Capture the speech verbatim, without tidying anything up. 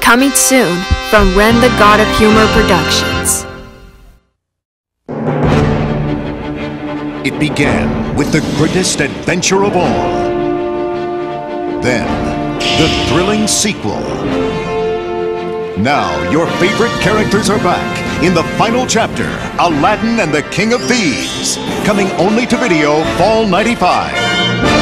Coming soon from Ren the God of Humor Productions. It began with the greatest adventure of all. Then, the thrilling sequel. Now, your favorite characters are back in the final chapter, Aladdin and the King of Thieves, coming only to video fall ninety-five.